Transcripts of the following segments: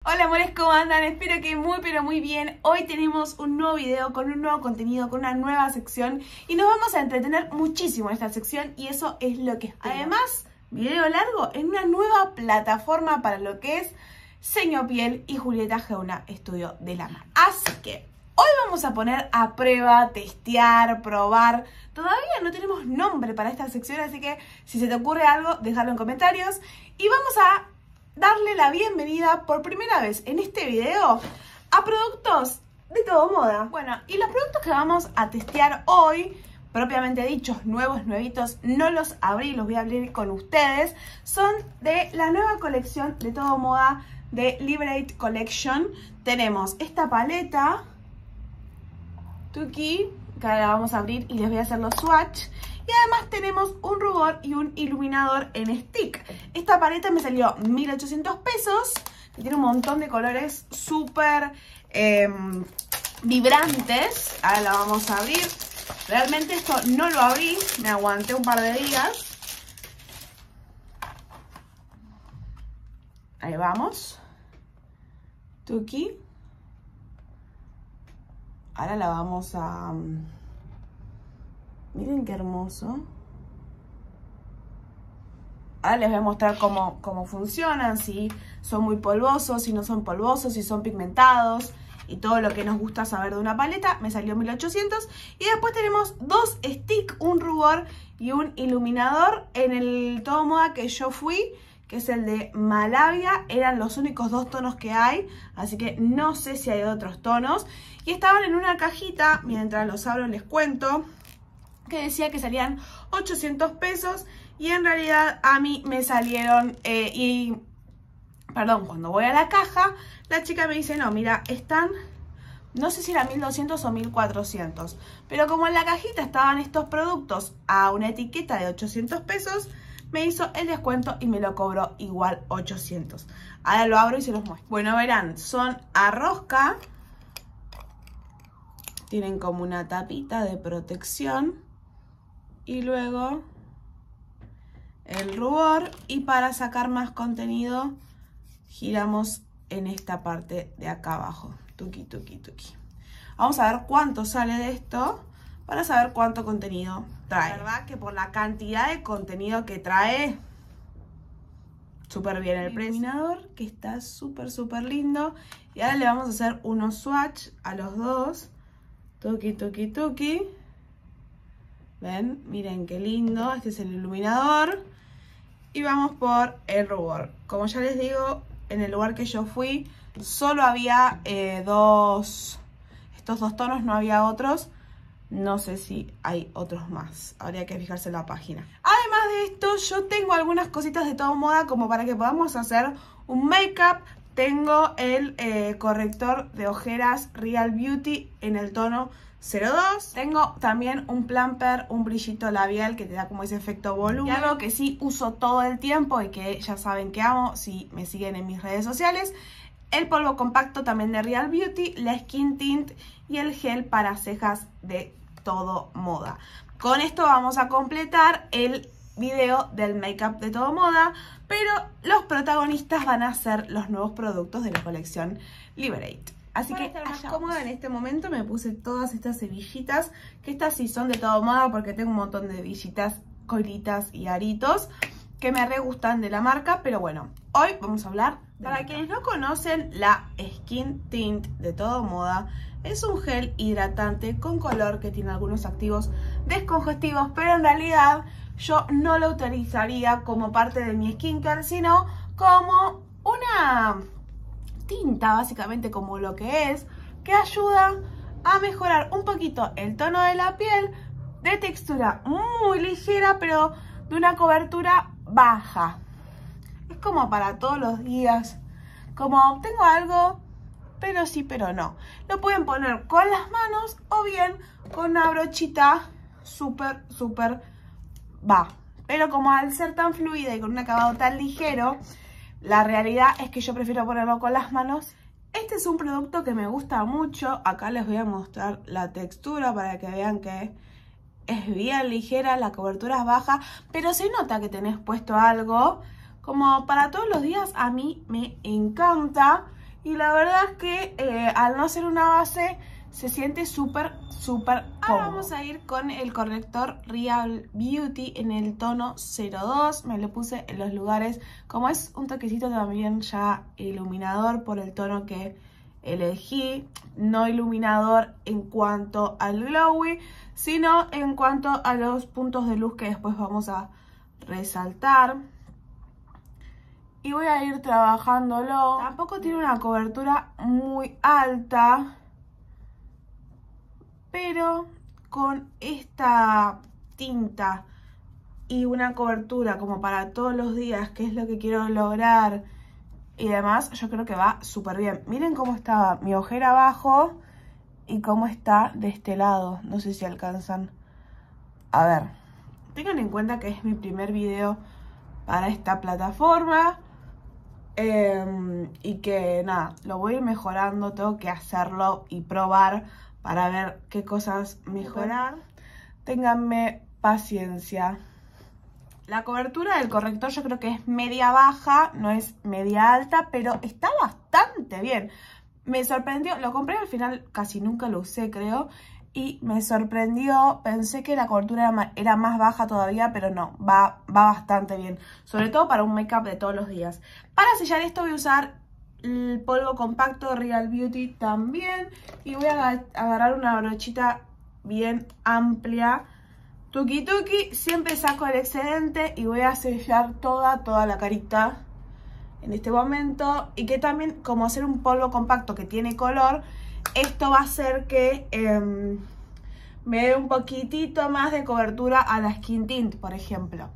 Hola amores, ¿cómo andan? Espero que muy pero muy bien. Hoy tenemos un nuevo video con un nuevo contenido, con una nueva sección y nos vamos a entretener muchísimo en esta sección y eso es lo que espero. Además, video largo en una nueva plataforma para lo que es Señopiel y Julieta Geuna Estudio de la Mano. Así que hoy vamos a poner a prueba, testear, probar. Todavía no tenemos nombre para esta sección, así que si se te ocurre algo, déjalo en comentarios. Y vamos a darle la bienvenida por primera vez en este video a productos de Todo Moda. Bueno, y los productos que vamos a testear hoy, propiamente dichos, nuevitos, no los abrí, los voy a abrir con ustedes, son de la nueva colección de Todo Moda de Liberate Collection. Tenemos esta paleta Tuki, que ahora la vamos a abrir y les voy a hacer los swatch. Y además tenemos un rubor y un iluminador en stick. Esta paleta me salió 1.800 pesos. Que tiene un montón de colores súper vibrantes. Ahora la vamos a abrir. Realmente esto no lo abrí. Me aguanté un par de días. Ahí vamos. Tuki. Ahora la vamos a... Miren qué hermoso. Ahora les voy a mostrar cómo funcionan, si son muy polvosos, si no son polvosos, si son pigmentados y todo lo que nos gusta saber de una paleta. Me salió 1.800. Y después tenemos dos sticks, un rubor y un iluminador en el Todo Moda que yo fui, que es el de Malavia. Eran los únicos dos tonos que hay, así que no sé si hay otros tonos. Y estaban en una cajita, mientras los abro les cuento, que decía que salían 800 pesos y en realidad a mí me salieron, cuando voy a la caja, la chica me dice, no, mira, están, no sé si era 1.200 o 1.400, pero como en la cajita estaban estos productos a una etiqueta de 800 pesos, me hizo el descuento y me lo cobró igual 800. Ahora lo abro y se los muestro. Bueno, verán, son a rosca, tienen como una tapita de protección. Y luego el rubor, y para sacar más contenido giramos en esta parte de acá abajo. Tuki, tuki, tuki. Vamos a ver cuánto sale de esto para saber cuánto contenido trae. La verdad que por la cantidad de contenido que trae, súper bien el precio. Iluminador que está súper lindo. Y ahora le vamos a hacer unos swatch a los dos. Tuki, tuki, tuki. ¿Ven? Miren qué lindo. Este es el iluminador. Y vamos por el rubor. Como ya les digo, en el lugar que yo fui, solo había estos dos tonos, no había otros. No sé si hay otros más. Habría que fijarse en la página. Además de esto, yo tengo algunas cositas de Todo Moda como para que podamos hacer un make-up. Tengo el corrector de ojeras Real Beauty en el tono 02. Tengo también un plumper, un brillito labial que te da como ese efecto volumen. Y algo que sí uso todo el tiempo y que ya saben que amo si me siguen en mis redes sociales. El polvo compacto también de Real Beauty, la Skin Tint y el gel para cejas de Todo Moda. Con esto vamos a completar el video del make-up de Todo Moda, pero los protagonistas van a ser los nuevos productos de la colección Liberate. Así que para estar más cómoda en este momento me puse todas estas hebillitas, que estas sí son de Todo Moda porque tengo un montón de hebillitas, coilitas y aritos que me re gustan de la marca, pero bueno, hoy vamos a hablar de para quienes no conocen, la Skin Tint de Todo Moda es un gel hidratante con color que tiene algunos activos descongestivos, pero en realidad yo no lo utilizaría como parte de mi skincare, sino como una tinta, básicamente como lo que es, que ayuda a mejorar un poquito el tono de la piel, de textura muy ligera, pero de una cobertura baja. Es como para todos los días, como tengo algo, pero sí, pero no. Lo pueden poner con las manos o bien con una brochita súper va. Pero como al ser tan fluida y con un acabado tan ligero, la realidad es que yo prefiero ponerlo con las manos. Este es un producto que me gusta mucho. Acá les voy a mostrar la textura para que vean que es bien ligera, la cobertura es baja, pero se nota que tenés puesto algo. Como para todos los días a mí me encanta. Y la verdad es que al no ser una base se siente súper cómodo. Ahora vamos a ir con el corrector Real Beauty en el tono 02. Me lo puse en los lugares, como es un toquecito también ya iluminador por el tono que elegí. No iluminador en cuanto al glowy, sino en cuanto a los puntos de luz que después vamos a resaltar. Y voy a ir trabajándolo. Tampoco tiene una cobertura muy alta, pero con esta tinta y una cobertura como para todos los días, que es lo que quiero lograr y demás, yo creo que va súper bien. Miren cómo estaba mi ojera abajo y cómo está de este lado. No sé si alcanzan a ver. Tengan en cuenta que es mi primer video para esta plataforma. Y que nada, lo voy a ir mejorando. Tengo que hacerlo y probar para ver qué cosas mejorar. Ténganme paciencia. La cobertura del corrector yo creo que es media baja, no es media alta, pero está bastante bien. Me sorprendió, lo compré al final, casi nunca lo usé creo, y me sorprendió. Pensé que la cobertura era más baja todavía, pero no, va bastante bien. Sobre todo para un make-up de todos los días. Para sellar esto voy a usar el polvo compacto Real Beauty también. Y voy a agarrar una brochita bien amplia. Tuki tuki, siempre saco el excedente y voy a sellar toda la carita en este momento. Y que también, como hacer un polvo compacto que tiene color, esto va a hacer que me dé un poquitito más de cobertura a la skin tint, por ejemplo.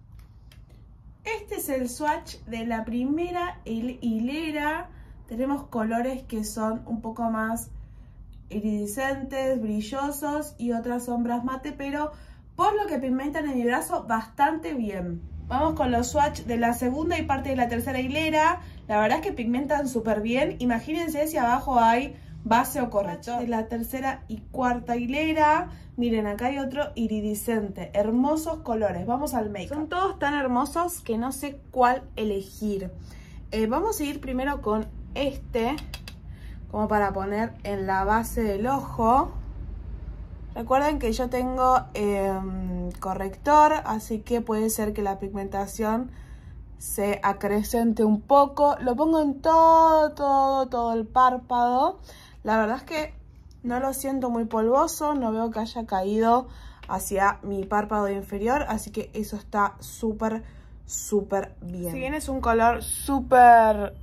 Este es el swatch de la primera hilera. Tenemos colores que son un poco más iridiscentes, brillosos, y otras sombras mate, pero por lo que pigmentan en mi brazo bastante bien. Vamos con los swatch de la segunda y parte de la tercera hilera. La verdad es que pigmentan súper bien. Imagínense si abajo hay base o corrector. De la tercera y cuarta hilera. Miren, acá hay otro iridiscente. Hermosos colores. Vamos al make-up. Son todos tan hermosos que no sé cuál elegir. Vamos a ir primero con este, como para poner en la base del ojo. Recuerden que yo tengo corrector, así que puede ser que la pigmentación se acrecente un poco. Lo pongo en todo el párpado. La verdad es que no lo siento muy polvoso, no veo que haya caído hacia mi párpado inferior, así que eso está súper bien. Si bien es un color súper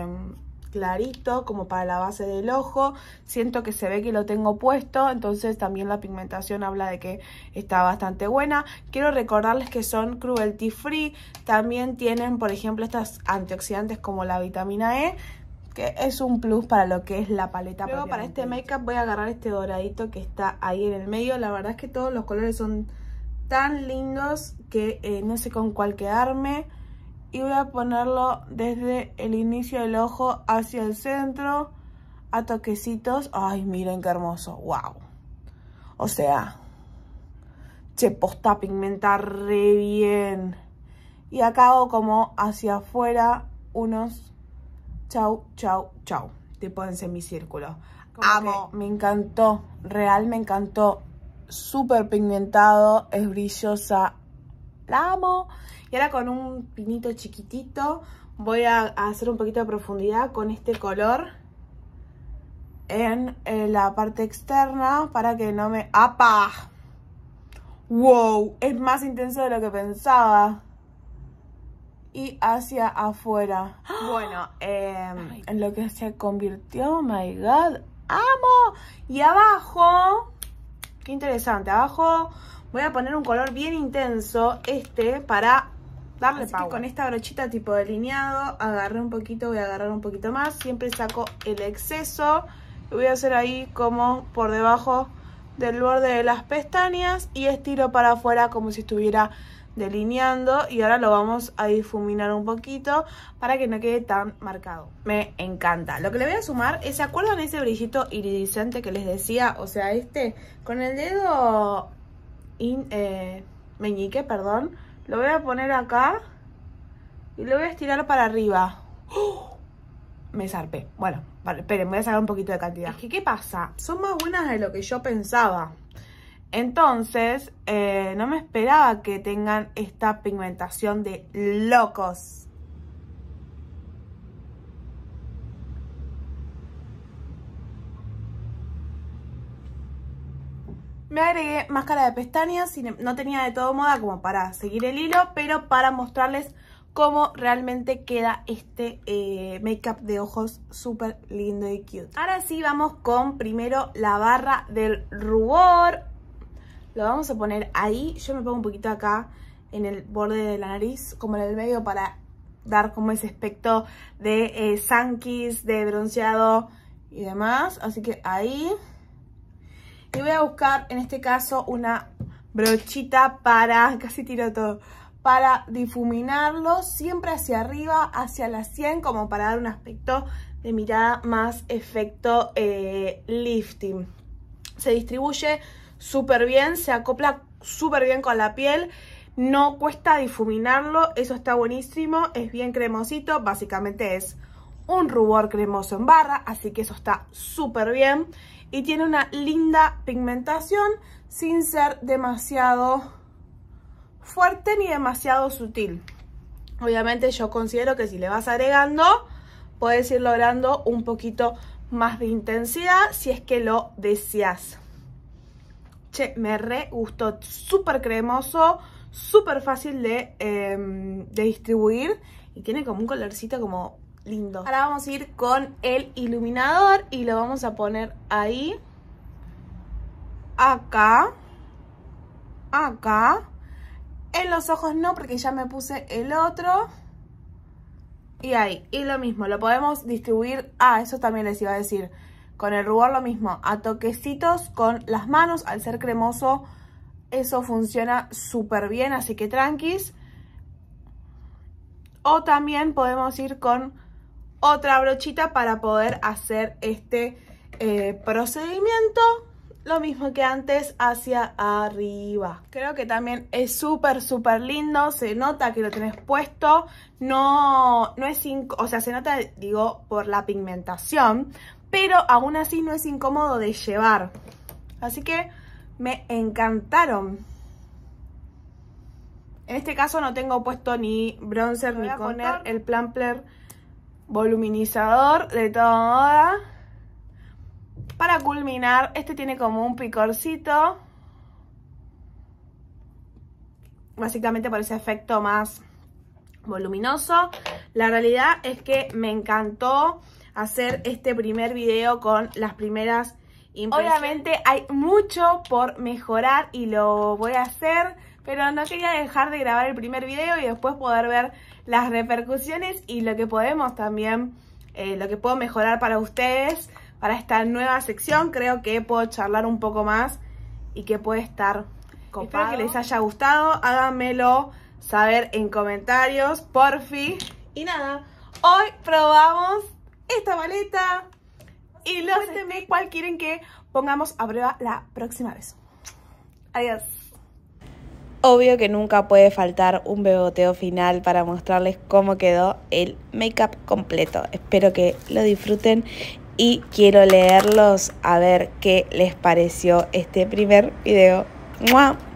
clarito, como para la base del ojo, siento que se ve que lo tengo puesto, entonces también la pigmentación habla de que está bastante buena. Quiero recordarles que son cruelty free, también tienen por ejemplo estas antioxidantes como la vitamina E, que es un plus para lo que es la paleta. Luego para este make-up voy a agarrar este doradito que está ahí en el medio. La verdad es que todos los colores son tan lindos que no sé con cuál quedarme. Y voy a ponerlo desde el inicio del ojo hacia el centro, a toquecitos. Ay, miren qué hermoso, wow. O sea, che, posta pigmenta re bien. Y acá hago como hacia afuera unos chau, tipo en semicírculo. Amo, me encantó, real me encantó. Súper pigmentado, es brillosa, la amo. Y ahora con un pinito chiquitito voy a hacer un poquito de profundidad con este color en la parte externa para que no me... ¡Apa! ¡Wow! Es más intenso de lo que pensaba. Y hacia afuera. Bueno, en lo que se convirtió, oh my god, amo. Y abajo, qué interesante, abajo voy a poner un color bien intenso, para darle power. Con esta brochita tipo delineado, agarré un poquito, voy a agarrar un poquito más. Siempre saco el exceso. Lo voy a hacer ahí como por debajo del borde de las pestañas. Y estiro para afuera como si estuviera delineando. Y ahora lo vamos a difuminar un poquito para que no quede tan marcado. Me encanta. Lo que le voy a sumar es, ¿se acuerdan ese brillito iridiscente que les decía? O sea, con el dedo meñique, perdón, lo voy a poner acá y lo voy a estirar para arriba. ¡Oh! me zarpé. Bueno, vale, esperen, voy a sacar un poquito de cantidad. Es que, ¿qué pasa? Son más buenas de lo que yo pensaba. Entonces, no me esperaba que tengan esta pigmentación de locos. Me agregué máscara de pestañas, no tenía de todo moda como para seguir el hilo, pero para mostrarles cómo realmente queda este make-up de ojos súper lindo y cute. Ahora sí vamos con primero la barra del rubor. Lo vamos a poner ahí. Yo me pongo un poquito acá en el borde de la nariz, como en el medio, para dar como ese aspecto de sunkiss, de bronceado y demás. Así que ahí. Y voy a buscar en este caso una brochita para, casi tiro todo, para difuminarlo siempre hacia arriba, hacia la sien, como para dar un aspecto de mirada más efecto lifting. Se distribuye súper bien, se acopla súper bien con la piel, no cuesta difuminarlo, eso está buenísimo, es bien cremosito, básicamente es un rubor cremoso en barra, así que eso está súper bien. Y tiene una linda pigmentación sin ser demasiado fuerte ni demasiado sutil. Obviamente yo considero que si le vas agregando, puedes ir logrando un poquito más de intensidad si es que lo deseas. Che, me re gustó, súper cremoso, súper fácil de distribuir y tiene como un colorcito como lindo. Ahora vamos a ir con el iluminador y lo vamos a poner ahí, acá, acá. En los ojos no, porque ya me puse el otro. Y ahí, y lo mismo, lo podemos distribuir, eso también les iba a decir, con el rubor lo mismo, a toquecitos con las manos, al ser cremoso, eso funciona súper bien, así que tranquis. O también podemos ir con otra brochita para poder hacer este procedimiento, lo mismo que antes, hacia arriba. Creo que también es súper lindo, se nota que lo tenés puesto, no es o sea, se nota, digo, por la pigmentación, pero aún así no es incómodo de llevar. Así que me encantaron. En este caso no tengo puesto ni bronzer ni contour. Voy a poner el Plumpler voluminizador de toda moda. Para culminar, este tiene como un picorcito. Básicamente por ese efecto más voluminoso. La realidad es que me encantó hacer este primer video con las primeras impresiones. Obviamente hay mucho por mejorar y lo voy a hacer, pero no quería dejar de grabar el primer video y después poder ver las repercusiones y lo que podemos también, lo que puedo mejorar para ustedes, para esta nueva sección. Creo que puedo charlar un poco más y que puede estar copado. Espero que les haya gustado, háganmelo saber en comentarios, porfi. Y nada, hoy probamos esta paleta y cuéntenme cuál quieren que pongamos a prueba la próxima vez. Adiós. Obvio que nunca puede faltar un beboteo final para mostrarles cómo quedó el make-up completo. Espero que lo disfruten y quiero leerlos a ver qué les pareció este primer video. ¡Mua!